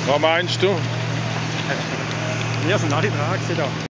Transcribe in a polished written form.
Was meinst du? Wir sind alle dran da.